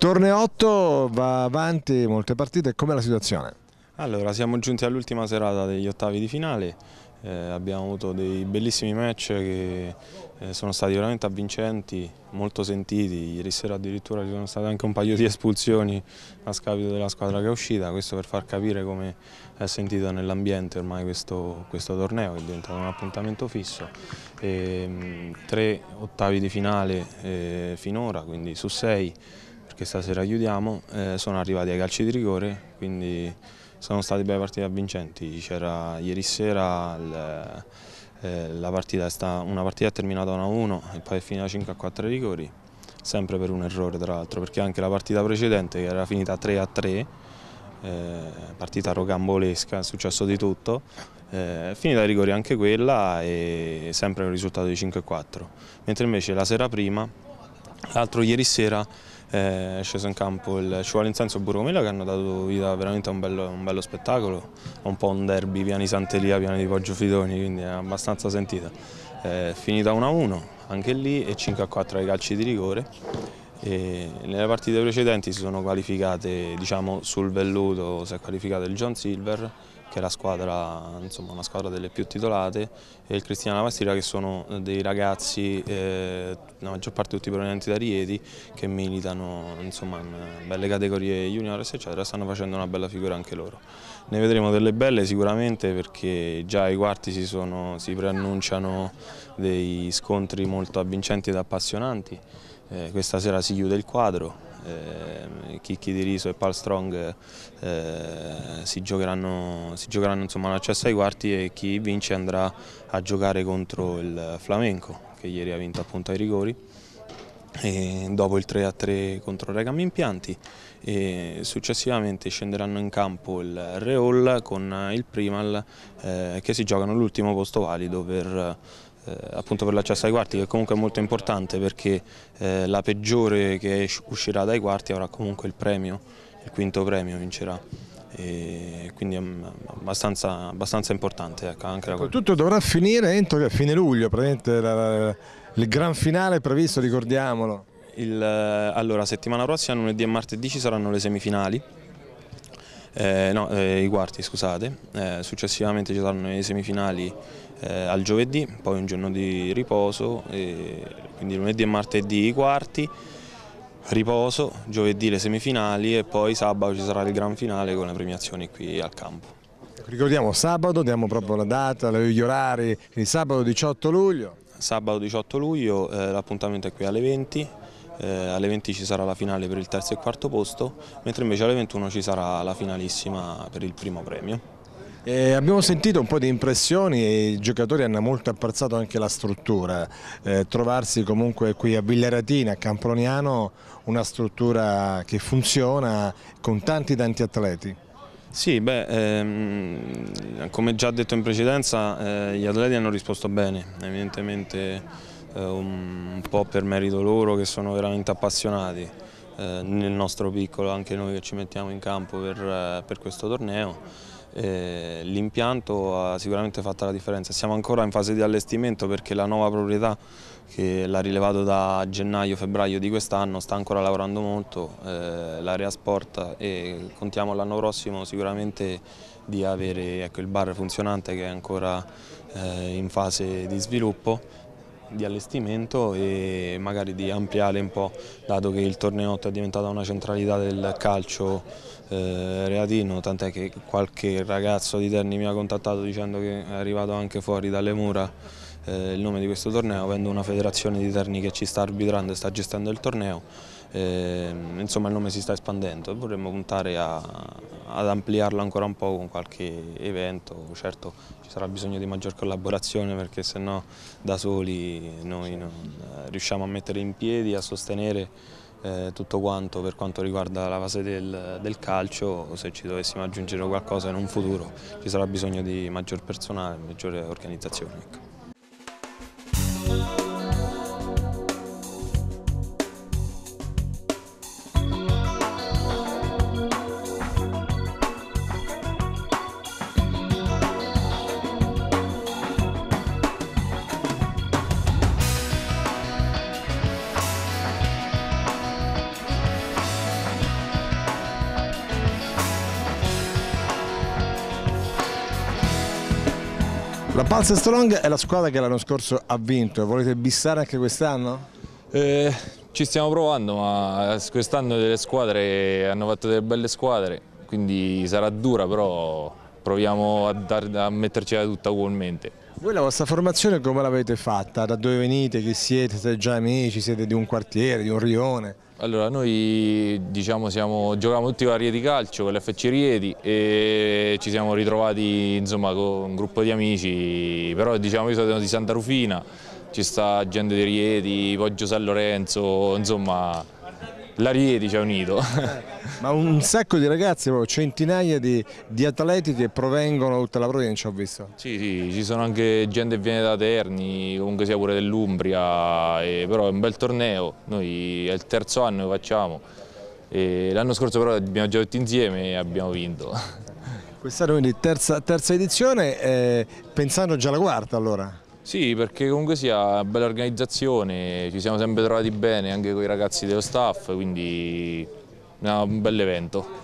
Torneotto va avanti, molte partite, com'è la situazione? Allora, siamo giunti all'ultima serata degli ottavi di finale, abbiamo avuto dei bellissimi match che sono stati veramente avvincenti, molto sentiti. Ieri sera addirittura ci sono state anche un paio di espulsioni a scapito della squadra che è uscita, questo per far capire come è sentito nell'ambiente ormai questo torneo, che è diventato un appuntamento fisso. 3 ottavi di finale finora, quindi su 6, perché stasera chiudiamo, sono arrivati ai calci di rigore, quindi sono state bei partite avvincenti. C'era ieri sera una partita è terminata 1-1 e poi è finita 5-4 ai rigori, sempre per un errore tra l'altro, perché anche la partita precedente, che era finita 3-3, partita rocambolesca, è successo di tutto, è finita ai rigori anche quella e sempre un risultato di 5-4, mentre invece la sera prima, l'altro ieri sera, è sceso in campo il Ciuvalenzenzo Borromela, che hanno dato vita veramente a un bello spettacolo, un po' un derby piani Sant'Elia, piani di Poggio-Fidoni, quindi è abbastanza sentita. È finita 1-1 anche lì e 5-4 ai calci di rigore. E nelle partite precedenti si sono qualificate, diciamo, sul velluto, si è qualificato il John Silver, che è la squadra, insomma, una squadra delle più titolate, e il Cristiana Lavastira, che sono dei ragazzi, la maggior parte tutti provenienti da Rieti, che militano, insomma, in belle categorie juniores eccetera, stanno facendo una bella figura anche loro. Ne vedremo delle belle sicuramente, perché già ai quarti si preannunciano dei scontri molto avvincenti ed appassionanti. Questa sera si chiude il quadro. Chicchi di Riso e Pal Strong si giocheranno insomma, l'accesso ai quarti, e chi vince andrà a giocare contro il Flamenco, che ieri ha vinto appunto ai rigori, e dopo il 3-3 contro Regam Impianti, e successivamente scenderanno in campo il Reol con il Primal, che si giocano l'ultimo posto valido appunto per l'accesso ai quarti, che comunque è molto importante, perché la peggiore che uscirà dai quarti avrà comunque il premio, il quinto premio vincerà, e quindi è abbastanza importante, ecco, anche la Tutto dovrà finire entro fine luglio, praticamente il gran finale è previsto, ricordiamolo. Allora, settimana prossima, lunedì e martedì, ci saranno le semifinali. I quarti, scusate, successivamente ci saranno le semifinali al giovedì, poi un giorno di riposo, quindi lunedì e martedì i quarti, riposo, giovedì le semifinali e poi sabato ci sarà il gran finale con le premiazioni qui al campo. Ricordiamo sabato, diamo proprio la data, gli orari, quindi sabato 18 luglio. Sabato 18 luglio l'appuntamento è qui alle 20. Alle 20 ci sarà la finale per il terzo e quarto posto, mentre invece alle 21 ci sarà la finalissima per il primo premio. Abbiamo sentito un po' di impressioni e i giocatori hanno molto apprezzato anche la struttura, trovarsi comunque qui a Villeratina, a Camproniano, una struttura che funziona con tanti atleti. Sì, come già detto in precedenza, gli atleti hanno risposto bene, evidentemente un po' per merito loro, che sono veramente appassionati, nel nostro piccolo, anche noi che ci mettiamo in campo per questo torneo. L'impianto ha sicuramente fatto la differenza. Siamo ancora in fase di allestimento, perché la nuova proprietà, che l'ha rilevato da gennaio-febbraio di quest'anno, sta ancora lavorando molto, l'area sport, e contiamo l'anno prossimo sicuramente di avere, ecco, il bar funzionante, che è ancora in fase di sviluppo, di allestimento, e magari di ampliare un po', dato che il torneotto è diventata una centralità del calcio reatino, tant'è che qualche ragazzo di Terni mi ha contattato dicendo che è arrivato anche fuori dalle mura il nome di questo torneo, avendo una federazione di Terni che ci sta arbitrando e sta gestendo il torneo. Insomma, il nome si sta espandendo e vorremmo puntare ad ampliarlo ancora un po' con qualche evento. Certo, ci sarà bisogno di maggior collaborazione, perché se no da soli noi non riusciamo a mettere in piedi, a sostenere tutto quanto per quanto riguarda la fase del calcio. Se ci dovessimo aggiungere qualcosa in un futuro, ci sarà bisogno di maggior personale, maggiore organizzazione, ecco. La Balsa Strong è la squadra che l'anno scorso ha vinto, volete bissare anche quest'anno? Ci stiamo provando, ma quest'anno delle squadre hanno fatto delle belle squadre, quindi sarà dura, però proviamo a mettercela tutta ugualmente. Voi la vostra formazione come l'avete fatta? Da dove venite? Chi siete? Siete già amici? Siete di un quartiere, di un rione? Allora, noi diciamo giocavamo tutti con la Rieti Calcio, con l'FC Rieti, e ci siamo ritrovati insomma con un gruppo di amici, però diciamo io sono di Santa Rufina, ci sta gente di Rieti, Poggio San Lorenzo, insomma la Rieti ci ha unito. Ma un sacco di ragazzi, proprio centinaia di atleti che provengono da tutta la provincia, ho visto. Sì, ci sono anche gente che viene da Terni, comunque sia pure dell'Umbria, però è un bel torneo, noi è il terzo anno che facciamo, l'anno scorso però abbiamo giocato tutti insieme e abbiamo vinto. Quest'anno quindi terza edizione, pensando già alla quarta allora? Sì, perché comunque sia una bella organizzazione, ci siamo sempre trovati bene anche con i ragazzi dello staff, quindi è un bel evento.